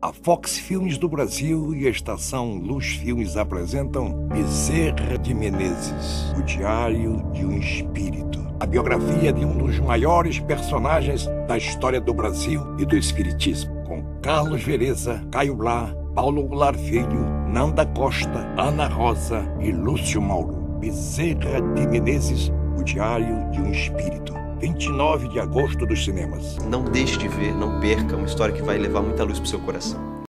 A Fox Filmes do Brasil e a Estação Luz Filmes apresentam Bezerra de Menezes, o Diário de um Espírito. A biografia de um dos maiores personagens da história do Brasil e do Espiritismo, com Carlos Vereza, Caio Blá, Paulo Goulart Filho, Nanda Costa, Ana Rosa e Lúcio Mauro. Bezerra de Menezes, o Diário de um Espírito. 29 de agosto dos cinemas. Não deixe de ver, não perca, uma história que vai levar muita luz pro seu coração.